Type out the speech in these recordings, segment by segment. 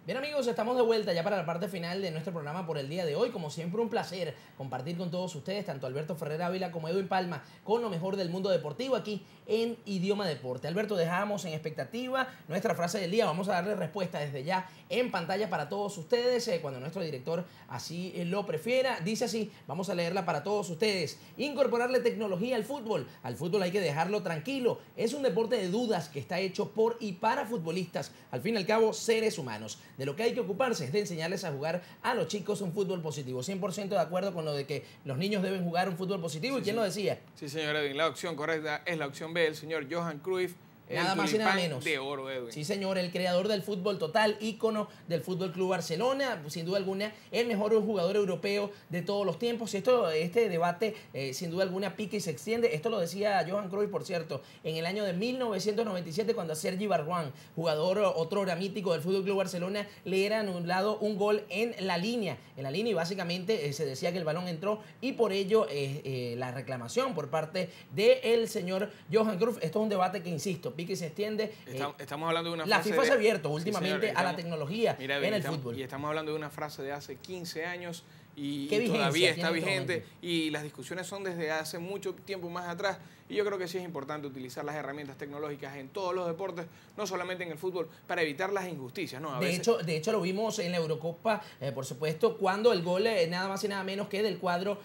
Bien amigos, estamos de vuelta ya para la parte final de nuestro programa por el día de hoy. Como siempre, un placer compartir con todos ustedes, tanto Alberto Ferrer Ávila como Edwin Palma, con lo mejor del mundo deportivo aquí en Idioma Deporte. Alberto, dejamos en expectativa nuestra frase del día. Vamos a darle respuesta desde ya en pantalla para todos ustedes, cuando nuestro director así lo prefiera. Dice así, vamos a leerla para todos ustedes. Incorporarle tecnología al fútbol. Al fútbol hay que dejarlo tranquilo. Es un deporte de dudas que está hecho por y para futbolistas. Al fin y al cabo, seres humanos. De lo que hay que ocuparse es de enseñarles a jugar a los chicos un fútbol positivo. 100% de acuerdo con lo de que los niños deben jugar un fútbol positivo. Sí, ¿Y quién sí. lo decía? Sí, señor Edwin. La opción correcta es la opción B, el señor Johan Cruyff. Nada más y nada menos. De oro, Edwin. Sí, señor, el creador del fútbol total, ícono del Fútbol Club Barcelona, sin duda alguna, el mejor jugador europeo de todos los tiempos. Y este debate, sin duda alguna, pica y se extiende. Esto lo decía Johan Cruyff, por cierto, en el año de 1997, cuando a Sergi Barjuan, jugador otrora mítico del Fútbol Club Barcelona, le era anulado un gol en la línea. Y básicamente se decía que el balón entró y por ello la reclamación por parte del señor Johan Cruyff. Esto es un debate que, insisto, pique y se extiende. Estamos hablando de una la frase FIFA se ha abierto últimamente señor, a la tecnología en el fútbol. Y estamos hablando de una frase de hace 15 años y ¿Qué vigencia todavía tiene está en este vigente momento? y las discusiones son desde hace mucho tiempo más atrás y yo creo que sí es importante utilizar las herramientas tecnológicas en todos los deportes, no solamente en el fútbol, para evitar las injusticias, ¿no? De hecho, lo vimos en la Eurocopa, por supuesto, cuando el gol nada más y nada menos que del cuadro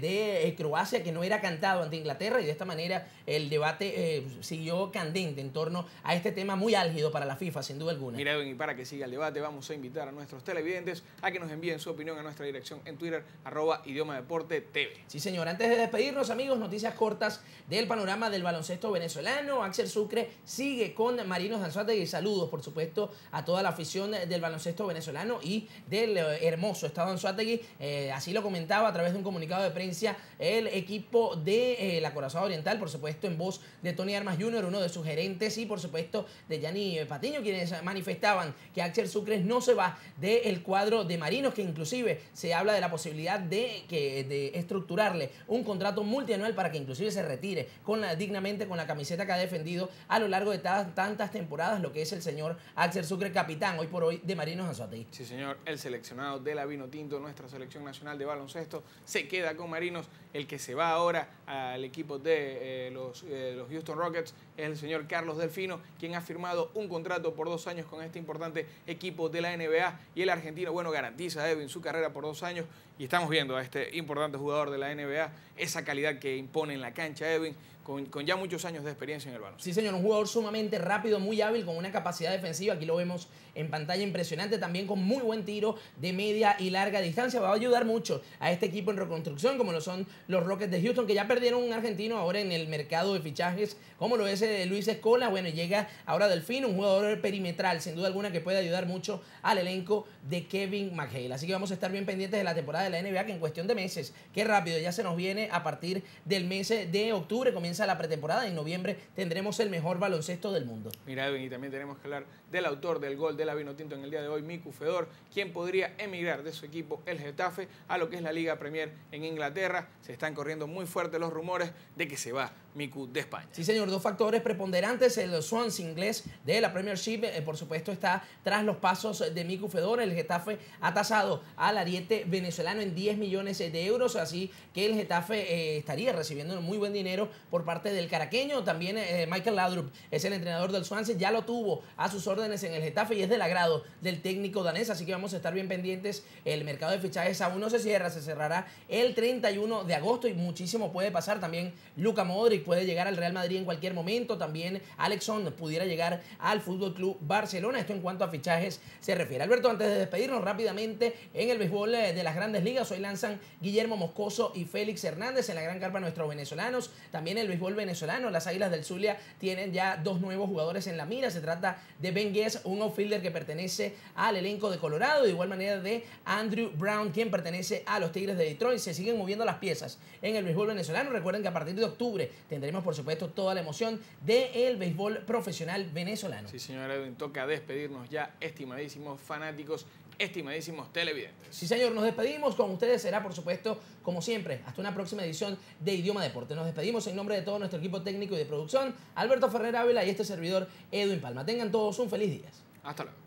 de Croacia, que no era cantado ante Inglaterra, y de esta manera el debate siguió candente en torno a este tema muy álgido para la FIFA, sin duda alguna. Mira, Edwin, y para que siga el debate, vamos a invitar a nuestros televidentes a que nos envíen su opinión a nuestra dirección en Twitter, @idiomadeportetv. Sí, señor. Antes de despedirnos, amigos, noticias cortas del panorama del baloncesto venezolano. Axel Sucre sigue con Marinos Anzoátegui. Saludos, por supuesto, a toda la afición del baloncesto venezolano y del hermoso estado Anzoátegui. Así lo comentaba a través de un comunicado de prensa el equipo de la Corazón Oriental, por supuesto, en voz de Tony Armas Jr., uno de sus gerentes, y por supuesto de Gianni Patiño, quienes manifestaban que Axel Sucre no se va del cuadro de Marinos, que inclusive se habla de la posibilidad de estructurarle un contrato multianual para que inclusive se retire dignamente con la camiseta que ha defendido a lo largo de tantas temporadas, lo que es el señor Axel Sucre, capitán hoy por hoy de Marinos Anzoátegui. Sí, señor, el seleccionado de la Vinotinto, nuestra selección nacional de baloncesto, se queda con Marinos. El que se va ahora al equipo de los Houston Rockets es el señor Carlos Delfino, quien ha firmado un contrato por 2 años con este importante equipo de la NBA, y el argentino, bueno, garantiza a Edwin su carrera por 2 años, y estamos viendo a este importante jugador de la NBA, esa calidad que impone en la cancha, Edwin, con ya muchos años de experiencia en el baloncesto. Sí, señor, un jugador sumamente rápido, muy hábil, con una capacidad defensiva, aquí lo vemos en pantalla, impresionante, también con muy buen tiro de media y larga distancia. Va a ayudar mucho a este equipo en reconstrucción, como lo son los Rockets de Houston, que ya perdieron un argentino ahora en el mercado de fichajes, como lo es Luis Escola. Bueno, llega ahora Delfino, un jugador perimetral, sin duda alguna, que puede ayudar mucho al elenco de Kevin McHale. Así que vamos a estar bien pendientes de la temporada de la NBA, que en cuestión de meses, qué rápido ya se nos viene. A partir del mes de octubre comienza la pretemporada y en noviembre tendremos el mejor baloncesto del mundo. Mira, Edwin, y también tenemos que hablar del autor del gol de la Vinotinto en el día de hoy, Miku Fedor, quien podría emigrar de su equipo, el Getafe, a lo que es la Liga Premier en Inglaterra. Se están corriendo muy fuertes los rumores de que se va Miku de España. Sí, señor, 2 factores preponderantes. El Swansea inglés de la Premiership, por supuesto, está tras los pasos de Miku Fedor. El Getafe ha tasado al ariete venezolano en 10 millones de euros, así que el Getafe estaría recibiendo muy buen dinero por parte del caraqueño. También Michael Laudrup es el entrenador del Swansea, ya lo tuvo a sus órdenes en el Getafe y es del agrado del técnico danés, así que vamos a estar bien pendientes. El mercado de fichajes aún no se cierra, se cerrará el 31 de agosto y muchísimo puede pasar. También Luka Modric puede llegar al Real Madrid en cualquier momento, también Alex Song pudiera llegar al Fútbol Club Barcelona. Esto en cuanto a fichajes se refiere. Alberto, antes de despedirnos rápidamente, en el béisbol de las Grandes Ligas hoy lanzan Guillermo Moscoso y Félix Hernández en la gran carpa nuestros venezolanos. También el béisbol venezolano, las Águilas del Zulia tienen ya 2 nuevos jugadores en la mira. Se trata de Ben Guess, un outfielder que pertenece al elenco de Colorado, de igual manera de Andrew Brown, quien pertenece a los Tigres de Detroit. Se siguen moviendo las piezas en el béisbol venezolano. Recuerden que a partir de octubre tendremos, por supuesto, toda la emoción del béisbol profesional venezolano. Sí, señor Edwin, toca despedirnos ya, estimadísimos fanáticos, estimadísimos televidentes. Sí, señor, nos despedimos. Con ustedes será, por supuesto, como siempre, hasta una próxima edición de Idioma Deporte. Nos despedimos en nombre de todo nuestro equipo técnico y de producción, Alberto Ferrer Ávila y este servidor, Edwin Palma. Tengan todos un feliz día. Hasta luego.